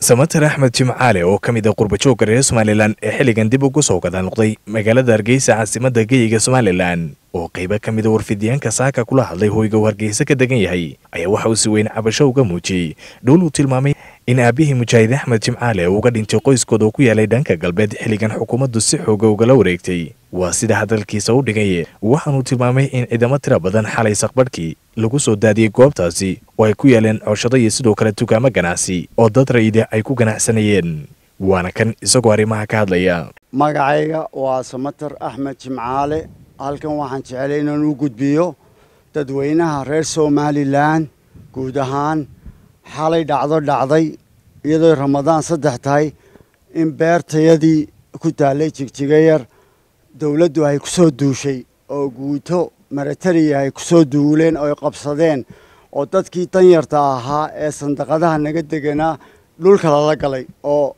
Samatar Axmed Jimcaale oo kamid ah qurba-joogga reer Somaliland ee xilligan dib ugu soo gadaal noqday magaalada Hargeysa caasimadda geeyiga Somaliland oo qayb ka mid ah warfidyaanka saaka kula hadlay hoyga Hargeysa ka degan yahay ayaa waxa uu si weyn cabasho uga muujiyay dhul uu tilmaamay in aabihii Mujaahid Axmed Jimcaale uu uga dhintay qoyskooda ku yaalay dhanka galbeed xilligan xukuumaddu si xoog ah uga wareegtay waa sida hadalkiisa u dhigay waxaanu tilmaamay in ciidamo tiro badan xalay saqbarkii lagu soo daadiyay goobtaasi oo ay ku yaaleen cooshado iyo sidoo kale dukaamo ganacsi oo dad rayida ay ku ganacsanayeen waana kan isagoo arrimaha ka hadlaya magacayga waa Samatar Axmed Jimcaale halkan waxaan jecelahay inaan u gudbiyo dadweynaha reer Somaliland guud ahaan xalay dhacday iyadoo Ramadaan 3 tahay in beertayadii ku taalay Jigjigayar dawladdu ay ku soo duushay oo guuto maratari ay ku soo duuleen oo qabsadeen oo dadkii tan yarta ahaa ee sandaqadaha naga deganaa dhulka la galay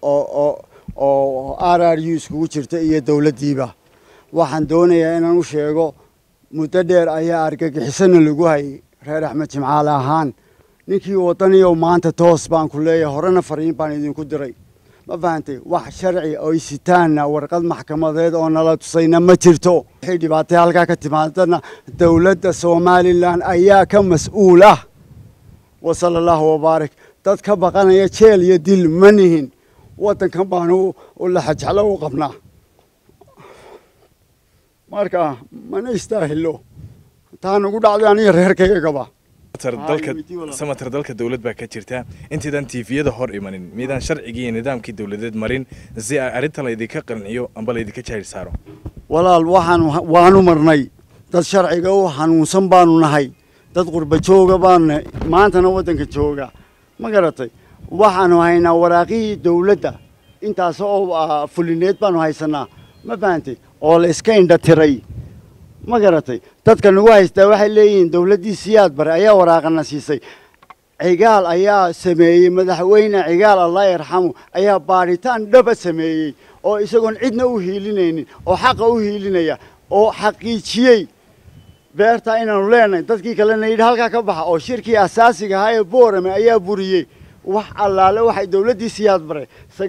oo RRU isku jirta iyo dawladdiiba waxaan doonayaa inaan u sheego muddo dheer ayaa argagixisana lagu hayay reer Axmed Jimcaale ahaan ninkii wadaniyo maanta toos baan ku leeyahay horena fariin baan idinku diray ma fahantay wax sharci oo isitaana warqad maxkamadeed oo nala tusayna ma jirto wixii dhibaato halka ka timaadana dawladda Somaliland ayaa ka mas'uul ah wa sallallahu wa barak dad ka baqanaya jeel iyo dil manihin wadankan baan u la xajalo u qabnaa marka mana istaahilo taan ugu dhacday aniga reerkaygaba Samatar dalka dawlad baa ka jirta intiidan TV-yada hor imanin miidaan sharcigi iyo nidaamkii dawladeed marin si arinta la idinka qanciyo amba la idinka jahil saaro walaal waanu marnay dad sharciga u xanuunsan baanu nahay dad qurba jooga baan maantana wadanka jooga ma garatay waxaanu haynaa waraaqii dawladda intaas oo fulineed baanu haysanaa ma fahamtay oo la iska indha tiray ma garatay dadka nagu haystaa waxay leeyihiin dawladdii siyaad bare ayaa waraaqana siisay cigaal ayaa sameeyay madaxweyne cigaal Allah yarxamu ayaa baaritaan dhaba sameeyay oo isagoon cidna u hiilinaynin oo xaq u hiilinaya oo xaqiijiyay beerta inaanu leenahay dadkii kalena yidhi halka ka baxa oo shirkii asaasiga ahaa ee Boorame ayaa buriyay wax allaale waxay dawladdii siyaad bare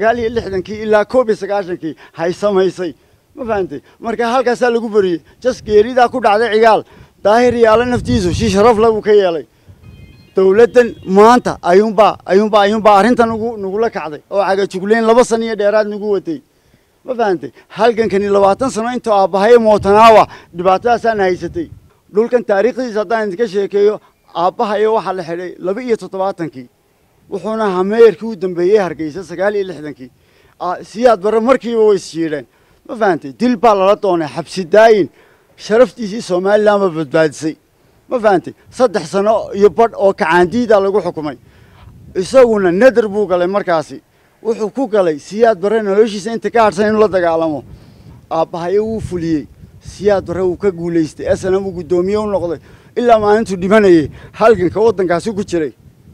69 ilaa 91 hay samaysay ma fahantay marka halkaas lagu bariyay geerida ku dhacday cigaal daahir yaala naftiisu si sharaf lagu ka yeelay dawladdan maanta ayuunba arintan ugu la kacday oo caga jugleen 2 sano iyo dheeraad nagu watay ma fahantay halkankani 20 sano inta aabahay mootanaawa dhibaatadaasaan haysatay dhulkan taariikhdiisa hadaan idinka sheekeeyo aabahay waxa la xidhay 72 wuxuuna hameerkii u dambeeyay Hargeysa 69 siyaad bare markiiba way siireen ma fahantay dil baa la doonay xabsi daayin sharaftiisii Somaliland ma badbaadisay ma fahantay 3 sano iyo badh oo kacaandiida lagu xukumay isaguna nadar buu galay markaasi wuxuu ku galay siyaad bare noloshiisa inta ka harsan inuu la dagaalamo aabahay uu fuliyay siyaad bare uu ka guuleystay asana uu gudoomiye u noqday ilaa maalintu dhimanayay halganka wadankaasi ku jiray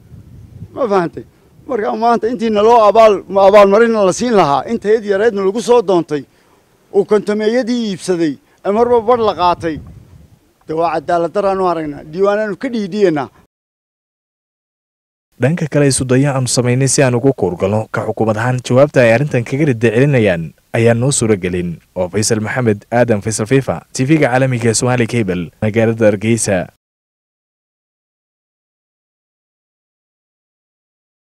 ma fahantay marka maanta intiina loo abaal marin la siin lahaa inta yareedna lagu soo doontay oo kontameeyadii iibsaday amarba bar la qaatay dawaa cadaalad daraan u aragnaa diiwaananu ka dhiidhiyana dhanka kale isudaya aanu samaynay si aan ugu koorgalno ka xukuumad ahaan jawaabta ay arrintan kaga ridcelinayaan ayaa noo suuragelin oo Faysal Maxamed Aadan Faysal FIFA TV-ga caalamiga Somali Cable magaalada Hargeysa.